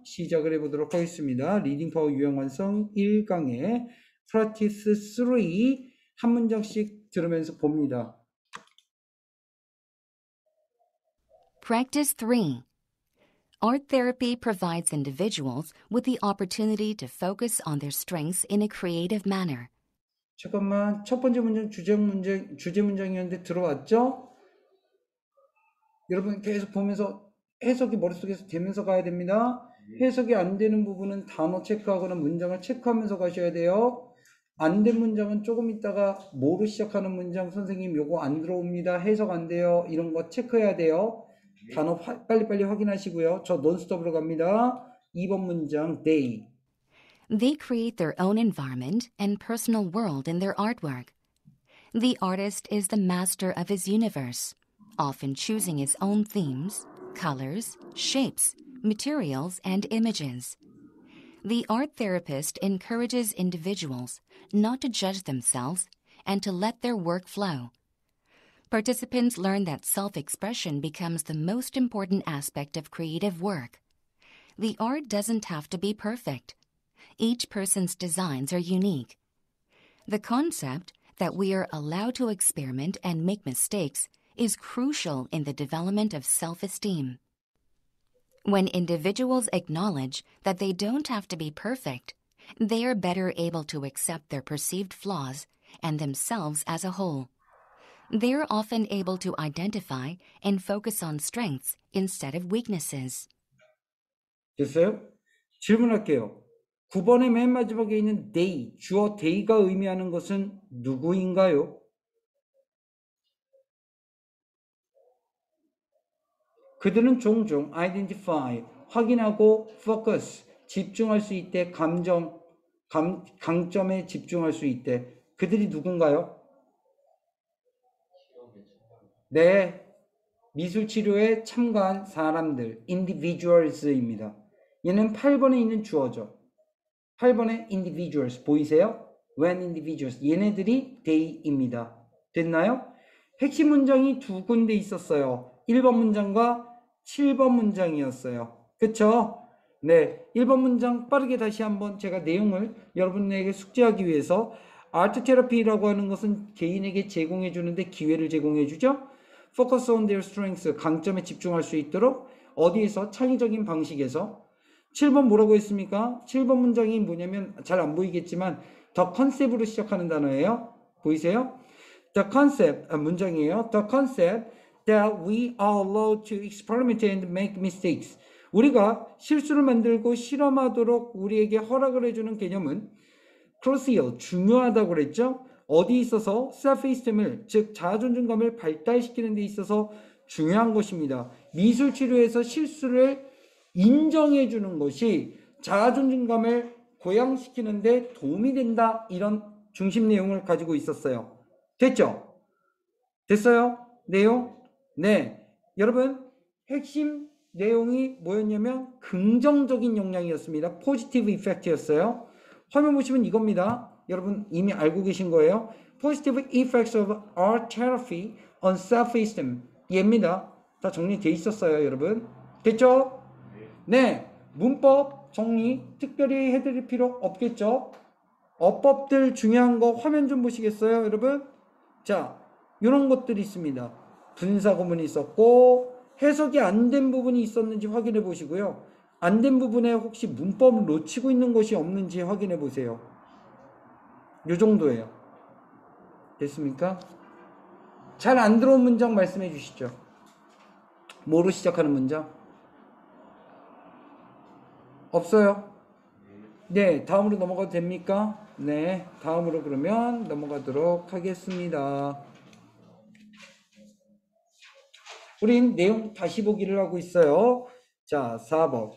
시작을 해보도록 하겠습니다. 리딩 파워 유형 완성 1강의 프랙티스 3 한 문장씩 들으면서 봅니다. Practice 3. Art therapy provides individuals with the opportunity to focus on their strengths in a creative manner. 잠깐만, 첫 번째 문장 주제 문장이었는데 들어왔죠? 여러분 계속 보면서 해석이 머릿속에서 되면서 가야 됩니다. 해석이 안 되는 부분은 단어 체크하거나 문장을 체크하면서 가셔야 돼요. 안 된 문장은 조금 있다가 뭐로 시작하는 문장 선생님 요거 안 들어옵니다. 해석 안 돼요. 이런 거 체크해야 돼요. 단어 빨리빨리 확인하시고요. 저 논스톱으로 갑니다. 2번 문장 they. They create their own environment and personal world in their artwork. The artist is the master of his universe, often choosing his own themes, colors, shapes, materials, and images. The art therapist encourages individuals not to judge themselves and to let their work flow. Participants learn that self-expression becomes the most important aspect of creative work. The art doesn't have to be perfect. Each person's designs are unique. The concept that we are allowed to experiment and make mistakes is crucial in the development of self-esteem. When individuals acknowledge that they don't have to be perfect, they are better able to accept their perceived flaws and themselves as a whole. They are often able to identify and focus on strengths instead of weaknesses. 됐어요? 질문할게요. 9번의 맨 마지막에 있는 they, 주어 they가 의미하는 것은 누구인가요? 그들은 종종 identify, 확인하고 focus, 집중할 수 있대, 강점에 집중할 수 있대. 그들이 누군가요? 네, 미술치료에 참가한 사람들, individuals입니다. 얘는 8번에 있는 주어죠. 8번에 individuals 보이세요? when individuals, 얘네들이 they입니다. 됐나요? 핵심 문장이 두 군데 있었어요. 1번 문장과 7번 문장이었어요. 그쵸? 네, 1번 문장 빠르게 다시 한번 제가 내용을 여러분에게 숙지하기 위해서 아트 테라피라고 하는 것은 개인에게 제공해 주는데 기회를 제공해 주죠. Focus on their strengths, 강점에 집중할 수 있도록 어디에서? 창의적인 방식에서. 7번 뭐라고 했습니까? 7번 문장이 뭐냐면 잘 안 보이겠지만 the concept으로 시작하는 단어예요. 보이세요? The concept, 문장이에요. The concept that we are allowed to experiment and make mistakes. 우리가 실수를 만들고 실험하도록 우리에게 허락을 해주는 개념은 crucial, 중요하다고 그랬죠. 어디 있어서 self-esteem을, 즉 자아존중감을 발달시키는 데 있어서 중요한 것입니다. 미술치료에서 실수를 인정해 주는 것이 자아존중감을 고양시키는 데 도움이 된다. 이런 중심 내용을 가지고 있었어요. 됐죠? 됐어요? 내용? 네. 여러분, 핵심 내용이 뭐였냐면 긍정적인 영향이었습니다. 포지티브 이펙트였어요. 화면 보시면 이겁니다. 여러분 이미 알고 계신 거예요. Positive effects of art therapy on self-esteem. 얘입니다. 다 정리되어 있었어요, 여러분. 됐죠? 네. 문법 정리 특별히 해드릴 필요 없겠죠? 어법들 중요한 거 화면 좀 보시겠어요, 여러분? 자, 이런 것들이 있습니다. 분사구문이 있었고 해석이 안 된 부분이 있었는지 확인해 보시고요. 안 된 부분에 혹시 문법을 놓치고 있는 것이 없는지 확인해 보세요. 요 정도예요. 됐습니까? 잘 안 들어온 문장 말씀해 주시죠. 뭐로 시작하는 문장? 없어요? 네, 다음으로 넘어가도 됩니까? 네, 다음으로 그러면 넘어가도록 하겠습니다. 우린 내용 다시 보기를 하고 있어요. 자, 4번.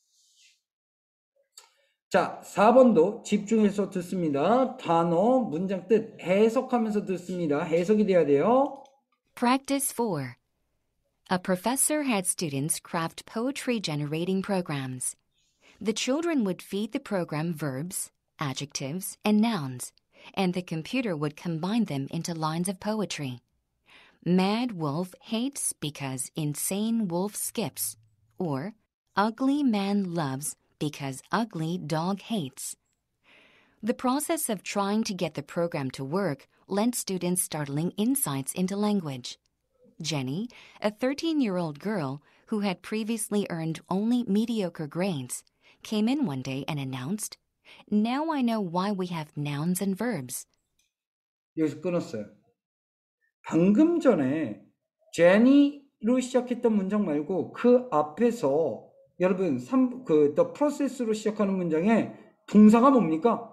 자, 4번도 집중해서 듣습니다. 단어, 문장 뜻 해석하면서 듣습니다. 해석이 돼야 돼요. Practice 4. A professor had students craft poetry generating programs. The children would feed the program verbs, adjectives, and nouns, and the computer would combine them into lines of poetry. Mad wolf hates because insane wolf skips, or Ugly man loves because ugly dog hates. The process of trying to get the program to work lent students startling insights into language. Jenny, a 13-year-old girl who had previously earned only mediocre grades, came in one day and announced, "Now I know why we have nouns and verbs." 여기서 끊었어요. 방금 전에 제니로 시작했던 문장 말고 그 앞에서 여러분 the process로 시작하는 문장에 동사가 뭡니까?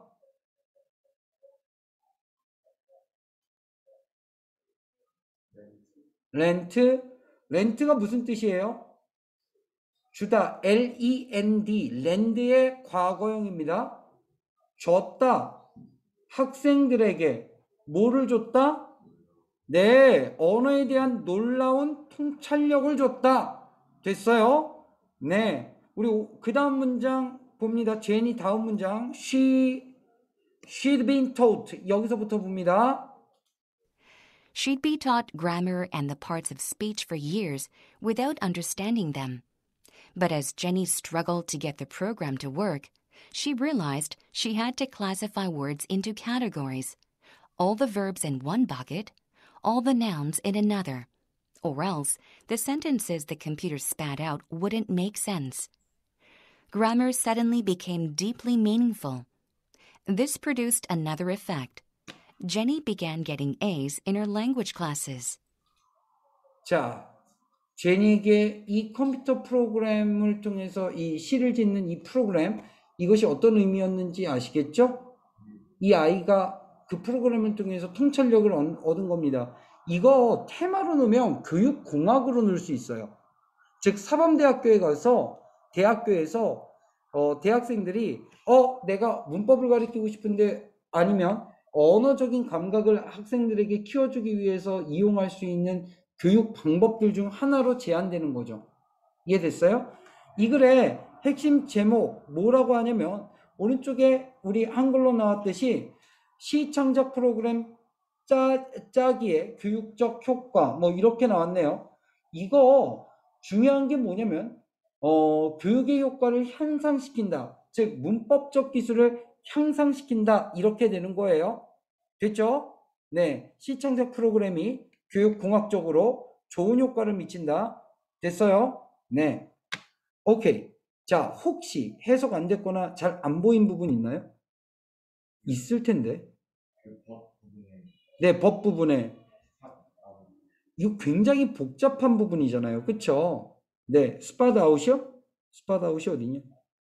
렌트가 무슨 뜻이에요? 주다, L-E-N-D, 렌드의 과거형입니다. 줬다, 학생들에게 뭐를 줬다? 네, 언어에 대한 놀라운 통찰력을 줬다. 됐어요? 네, 우리 그 다음 문장 봅니다. 제니 다음 문장 she'd been taught 여기서부터 봅니다. She'd be taught grammar and the parts of speech for years without understanding them. But as Jenny struggled to get the program to work, she realized she had to classify words into categories, all the verbs in one bucket, all the nouns in another, or else the sentences the computer spat out wouldn't make sense. Grammar suddenly became deeply meaningful. This produced another effect. Jenny began getting A's in her language classes. 자, 제니에게 이 컴퓨터 프로그램을 통해서 이 시를 짓는 이 프로그램, 이것이 어떤 의미였는지 아시겠죠? 이 아이가 그 프로그램을 통해서 통찰력을 얻은 겁니다. 이거 테마로 넣으면 교육공학으로 넣을 수 있어요. 즉 사범대학교에 가서 대학교에서 대학생들이 내가 문법을 가르치고 싶은데 아니면 언어적인 감각을 학생들에게 키워주기 위해서 이용할 수 있는 교육 방법들 중 하나로 제한되는 거죠. 이해됐어요? 이 글의 핵심 제목 뭐라고 하냐면 오른쪽에 우리 한글로 나왔듯이 시창작 프로그램 짜기의 교육적 효과 뭐 이렇게 나왔네요. 이거 중요한 게 뭐냐면 교육의 효과를 향상시킨다. 즉 문법적 기술을 향상시킨다. 이렇게 되는 거예요. 됐죠? 네, 시창작 프로그램이 교육공학적으로 좋은 효과를 미친다. 됐어요? 네. 오케이. 자, 혹시 해석 안 됐거나 잘 안 보인 부분 있나요? 있을 텐데. 네, 법 부분에. 이거 굉장히 복잡한 부분이잖아요. 그쵸? 네, 스팟아웃이요? 스팟아웃이 어디냐?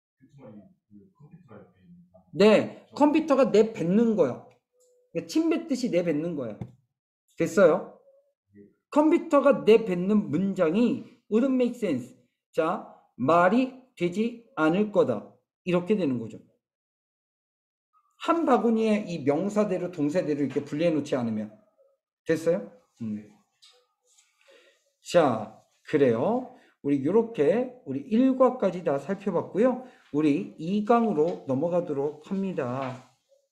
네, 컴퓨터가 내뱉는 거야. 침 뱉듯이 내뱉는 거야. 됐어요? 컴퓨터가 내뱉는 문장이 wouldn't make sense. 자, 말이 되지 않을 거다. 이렇게 되는 거죠. 한 바구니에 이 명사대로 동사대로 이렇게 분리해 놓지 않으면. 됐어요? 자, 그래요. 우리 이렇게 우리 1과까지 다 살펴봤고요. 우리 2강으로 넘어가도록 합니다.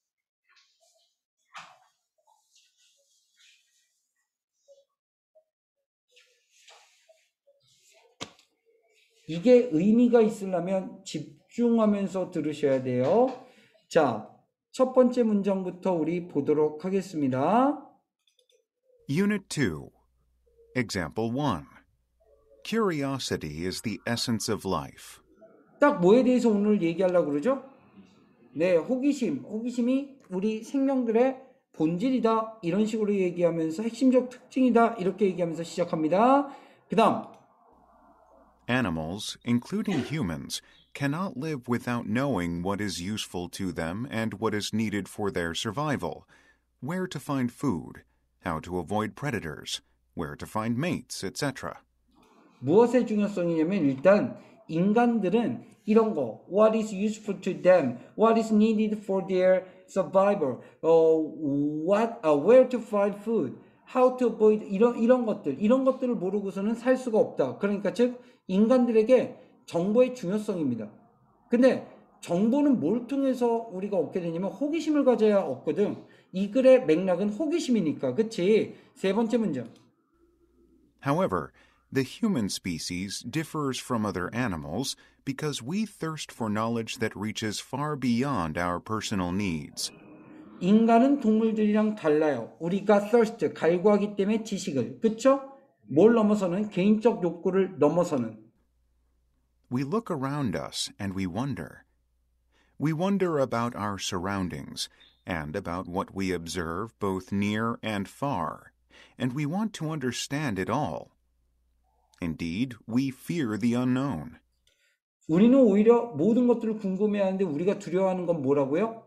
이게 의미가 있으려면 집중하면서 들으셔야 돼요. 자, 첫 번째 문장부터 우리 보도록 하겠습니다. Unit 2. Example 1. Curiosity is the essence of life. 딱 뭐에 대해서 오늘 얘기하려고 그러죠? 네, 호기심이 우리 생명들의 본질이다. 이런 식으로 얘기하면서 핵심적 특징이다. 이렇게 얘기하면서 시작합니다. 그 다음. Animals, including humans, cannot live without knowing what is useful to them and what is needed for their survival, where to find food, how to avoid predators, where to find mates, etc. 무엇의 중요성이냐면 일단 인간들은 이런 거 what is useful to them, what is needed for their survival, where to find food, how to avoid 이런 것들을 모르고서는 살 수가 없다. 그러니까 즉 인간들에게 정보의 중요성입니다. 근데 정보는 뭘 통해서 우리가 얻게 되냐면 호기심을 가져야 얻거든. 이 글의 맥락은 호기심이니까. 그치? 세 번째 문장. However, The human species differs from other animals because we thirst for knowledge that reaches far beyond our personal needs. 인간은 동물들이랑 달라요. 우리가 thirst, 갈구하기 때문에 지식을, 그쵸? 뭘 넘어서는? 개인적 욕구를 넘어서는. We look around us and we wonder. We wonder about our surroundings and about what we observe both near and far, and we want to understand it all. Indeed, we fear the unknown. 우리는 오히려 모든 것들을 궁금해하는데 우리가 두려워하는 건 뭐라고요?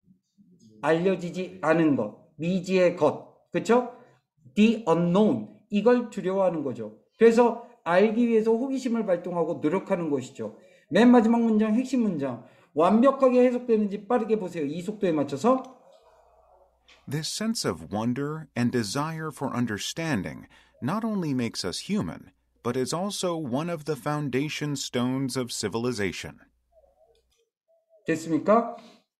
알려지지 않은 것, 미지의 것, 그쵸? The unknown, 이걸 두려워하는 거죠. 그래서 알기 위해서 호기심을 발동하고 노력하는 것이죠. 맨 마지막 문장, 핵심 문장. 완벽하게 해석되는지 빠르게 보세요. 이 속도에 맞춰서. This sense of wonder and desire for understanding not only makes us human, but is also one of the foundation stones of civilization. 됐습니까?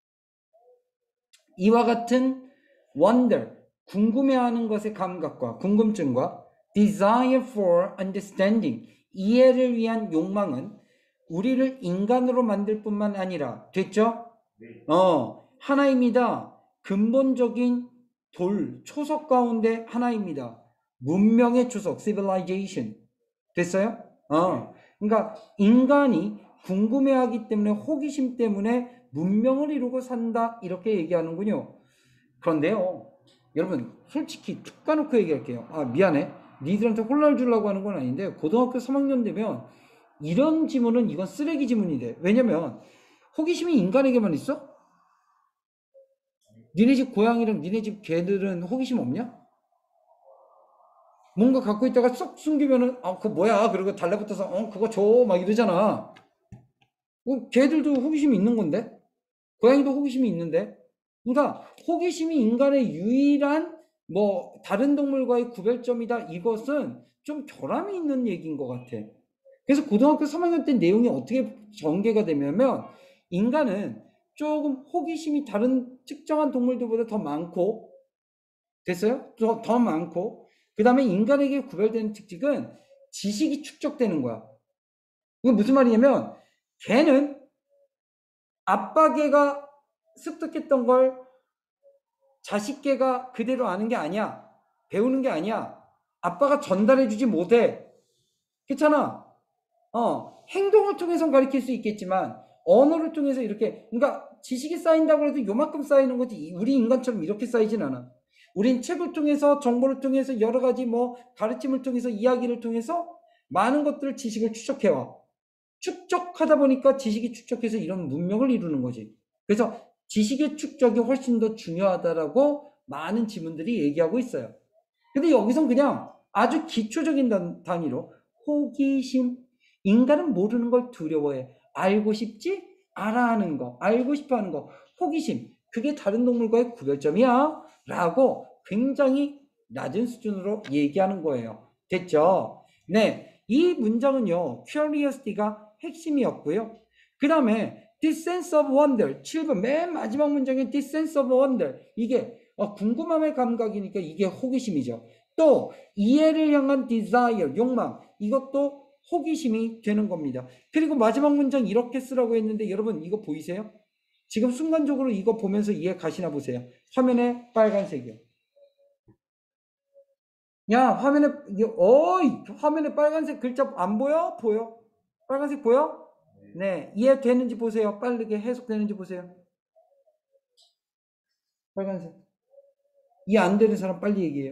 이와 같은 wonder, 궁금해하는 것의 감각과 궁금증과 desire for understanding, 이해를 위한 욕망은 우리를 인간으로 만들 뿐만 아니라, 됐죠? 하나입니다. 근본적인 초석 가운데 하나입니다. 문명의 초석, civilization. 됐어요? 그러니까 인간이 궁금해하기 때문에, 호기심 때문에 문명을 이루고 산다, 이렇게 얘기하는군요. 그런데요, 여러분 솔직히 툭 까놓고 얘기할게요. 미안해, 니들한테 혼란을 주려고 하는 건 아닌데, 고등학교 3학년 되면 이런 지문은, 이건 쓰레기 지문이 돼. 왜냐면 호기심이 인간에게만 있어? 니네 집 고양이랑 니네 집 개들은 호기심 없냐? 뭔가 갖고 있다가 쏙 숨기면은 그거 뭐야, 그리고 달라붙어서 그거 줘 막 이러잖아. 개들도 호기심이 있는 건데, 고양이도 호기심이 있는데. 그러니까 호기심이 인간의 유일한 다른 동물과의 구별점이다, 이것은 좀 결함이 있는 얘기인 것 같아. 그래서 고등학교 3학년 때 내용이 어떻게 전개가 되냐면, 인간은 조금 호기심이 다른 특정한 동물들보다 더 많고, 됐어요? 더 많고, 그 다음에 인간에게 구별되는 특징은 지식이 축적되는 거야. 이건 무슨 말이냐면, 개는 아빠 개가 습득했던 걸 자식 개가 그대로 아는 게 아니야. 배우는 게 아니야. 아빠가 전달해주지 못해. 그렇잖아. 행동을 통해서 가르칠 수 있겠지만 언어를 통해서 이렇게, 그러니까 지식이 쌓인다고 해도 요만큼 쌓이는 거지, 우리 인간처럼 이렇게 쌓이진 않아. 우린 책을 통해서, 정보를 통해서, 여러 가지 가르침을 통해서, 이야기를 통해서 많은 것들을, 지식을 추적해와. 축적하다 보니까 지식이 축적해서 이런 문명을 이루는 거지. 그래서 지식의 축적이 훨씬 더 중요하다라고 많은 지문들이 얘기하고 있어요. 근데 여기선 그냥 아주 기초적인 단위로 호기심, 인간은 모르는 걸 두려워해. 알고 싶지? 알아하는 거, 알고 싶어 하는 거, 호기심, 그게 다른 동물과의 구별점이야 라고 굉장히 낮은 수준으로 얘기하는 거예요. 됐죠? 네, 이 문장은요, curiosity가 핵심이었고요. 그 다음에 this sense of wonder, 7번 맨 마지막 문장의 this sense of wonder, 이게 궁금함의 감각이니까 이게 호기심이죠. 또 이해를 향한 desire, 욕망, 이것도 호기심이 되는 겁니다. 그리고 마지막 문장 이렇게 쓰라고 했는데, 여러분 이거 보이세요? 지금 순간적으로 이거 보면서 이해 가시나 보세요. 화면에 빨간색이요. 야, 화면에 빨간색 글자 안 보여? 보여? 빨간색 보여? 네, 이해되는지 보세요. 빠르게 해석되는지 보세요. 빨간색. 이해 안 되는 사람 빨리 얘기해요.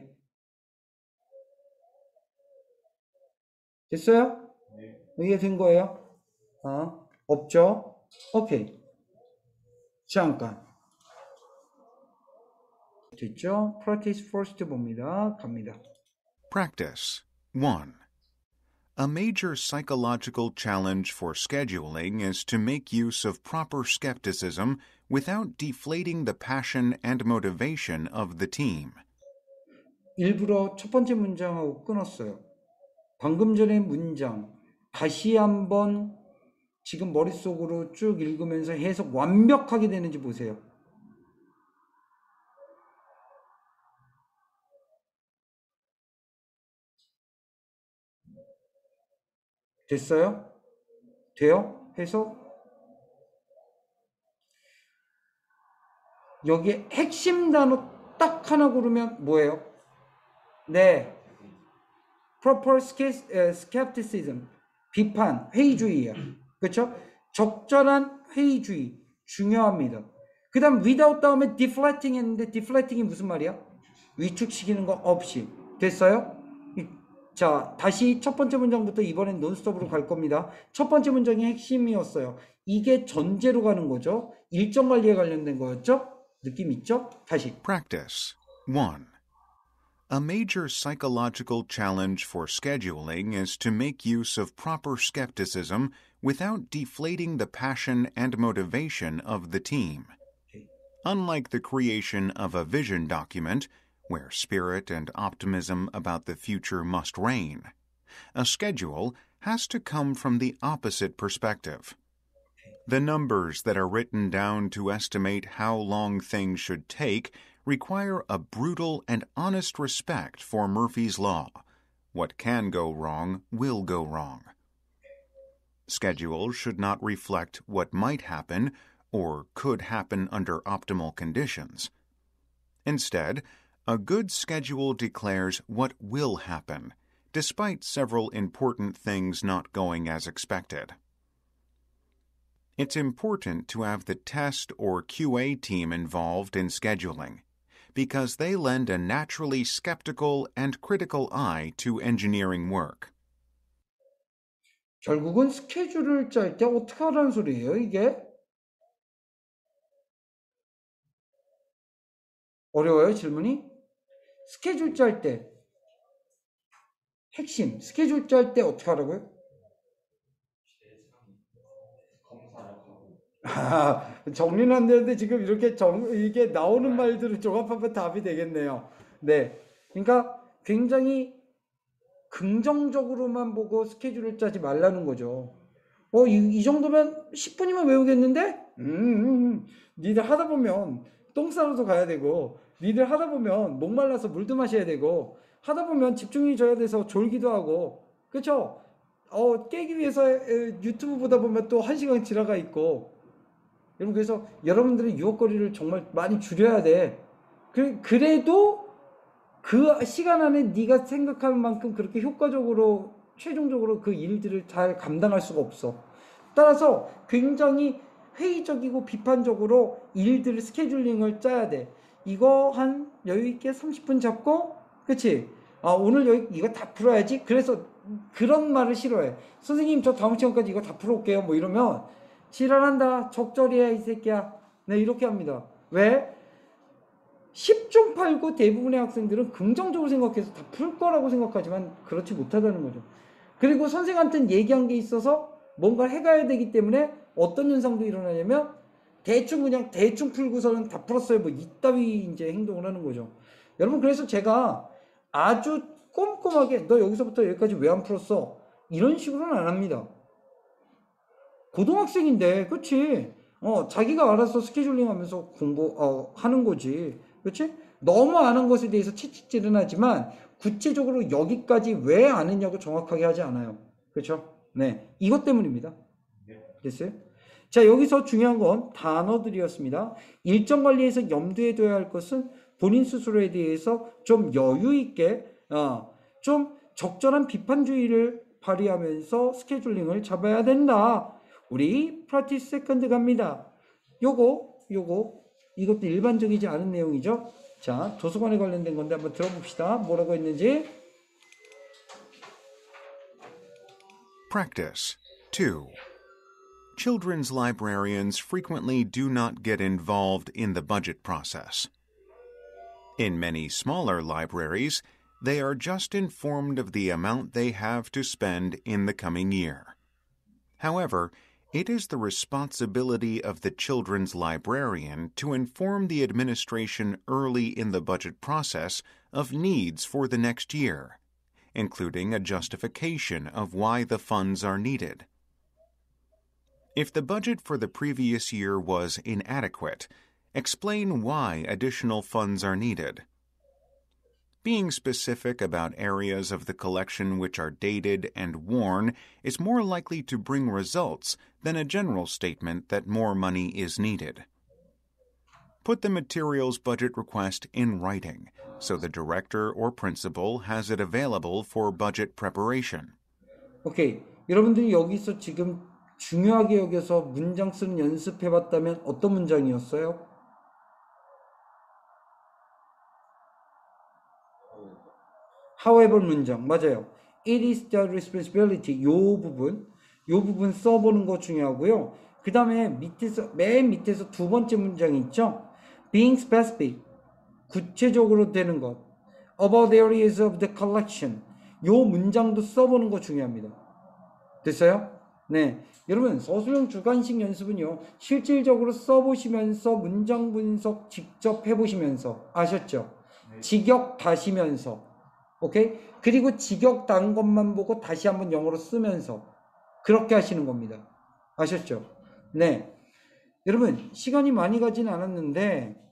됐어요? 이해된 거예요? 없죠? 오케이. 잠깐. 됐죠? Practice first 봅니다. 갑니다. Practice 1. A major psychological challenge for scheduling is to make use of proper skepticism without deflating the passion and motivation of the team. 일부러 첫 번째 문장하고 끊었어요. 방금 전에 문장 다시 한번 지금 머릿속으로 쭉 읽으면서 해석 완벽하게 되는지 보세요. 됐어요? 돼요? 해서 여기에 핵심 단어 딱 하나 고르면 뭐예요? 네, proper skepticism, 비판, 회의주의야. 그렇죠? 적절한 회의주의 중요합니다. 그 다음 without 다음에 deflecting 했는데 deflecting이 무슨 말이야? 위축시키는 거 없이. 됐어요? 자, 다시 첫 번째 문장부터 이번엔 논스톱으로 갈 겁니다. 첫 번째 문장이 핵심이었어요. 이게 전제로 가는 거죠. 일정 관리에 관련된 거였죠? 느낌 있죠? 다시. Practice 1. A major psychological challenge for scheduling is to make use of proper skepticism without deflating the passion and motivation of the team. Unlike the creation of a vision document, where spirit and optimism about the future must reign, a schedule has to come from the opposite perspective. The numbers that are written down to estimate how long things should take require a brutal and honest respect for Murphy's Law. What can go wrong will go wrong. Schedules should not reflect what might happen or could happen under optimal conditions. Instead, a good schedule declares what will happen, despite several important things not going as expected. It's important to have the test or QA team involved in scheduling, because they lend a naturally skeptical and critical eye to engineering work. 결국은 스케줄을 짤 때 어떻게 하라는 소리예요, 이게? 어려워요, 질문이? 스케줄 짤 때, 핵심, 스케줄 짤 때 어떻게 하라고요? 정리는 안 되는데 지금 이렇게 이게 나오는 말들을 종합하면 답이 되겠네요. 네. 그러니까 굉장히 긍정적으로만 보고 스케줄을 짜지 말라는 거죠. 이 정도면 10분이면 외우겠는데? 니들 하다 보면 똥 싸러도 가야 되고, 니들 하다 보면 목말라서 물도 마셔야 되고, 하다 보면 집중이 져야 돼서 졸기도 하고, 그쵸? 깨기 위해서 유튜브 보다 보면 또 1시간 지나가 있고, 여러분, 그래서 여러분들의 유혹거리를 정말 많이 줄여야 돼. 그래도 그 시간 안에 네가 생각하는 만큼 그렇게 효과적으로 최종적으로 그 일들을 잘 감당할 수가 없어. 따라서 굉장히 회의적이고 비판적으로 일들을 스케줄링을 짜야 돼. 이거 한 여유있게 30분 잡고, 그치? 오늘 이거 다 풀어야지. 그래서 그런 말을 싫어해. 선생님, 저 다음 시간까지 이거 다 풀어올게요. 뭐 이러면 지랄한다. 적절히 해, 이 새끼야. 네, 이렇게 합니다. 왜? 10중 8구 대부분의 학생들은 긍정적으로 생각해서 다 풀 거라고 생각하지만 그렇지 못하다는 거죠. 그리고 선생한테는 얘기한 게 있어서 뭔가를 해가야 되기 때문에 어떤 현상도 일어나냐면 그냥 대충 풀고서는 다 풀었어요. 뭐 이따위 이제 행동을 하는 거죠. 여러분, 그래서 제가 아주 꼼꼼하게 너 여기서부터 여기까지 왜 안 풀었어? 이런 식으로는 안 합니다. 고등학생인데, 그치? 자기가 알아서 스케줄링 하면서 하는 거지. 그치? 너무 아는 것에 대해서 채찍질은 하지만 구체적으로 여기까지 왜 아느냐고 정확하게 하지 않아요. 그렇죠? 네, 이것 때문입니다. 됐어요? 자, 여기서 중요한 건 단어들이었습니다. 일정 관리에서 염두에 둬야 할 것은 본인 스스로에 대해서 좀 여유 있게 좀 적절한 비판주의를 발휘하면서 스케줄링을 잡아야 된다. 우리 프랙티스 세컨드 갑니다. 이것도 일반적이지 않은 내용이죠. 자, 도서관에 관련된 건데 한번 들어봅시다. 뭐라고 했는지. Practice 2. Children's librarians frequently do not get involved in the budget process. In many smaller libraries, they are just informed of the amount they have to spend in the coming year. However, it is the responsibility of the children's librarian to inform the administration early in the budget process of needs for the next year, including a justification of why the funds are needed. If the budget for the previous year was inadequate, explain why additional funds are needed. Being specific about areas of the collection which are dated and worn is more likely to bring results than a general statement that more money is needed. Put the materials budget request in writing, so the director or principal has it available for budget preparation. 오케이. 여러분들이 여기서 지금 중요하게 여겨서 문장 쓰는 연습해 봤다면 어떤 문장이었어요? However 문장. 맞아요. It is the responsibility. 요 부분 써보는 거 중요하고요. 그 다음에 맨 밑에서 두 번째 문장이 있죠? Being specific. 구체적으로 되는 것. About areas of the collection. 요 문장도 써보는 거 중요합니다. 됐어요? 네. 여러분, 서술형 주관식 연습은요, 실질적으로 써보시면서 문장 분석 직접 해보시면서, 아셨죠? 네. 직역 다시면서, 오케이? 그리고 직역 단 것만 보고 다시 한번 영어로 쓰면서, 그렇게 하시는 겁니다. 아셨죠? 네. 여러분, 시간이 많이 가진 않았는데,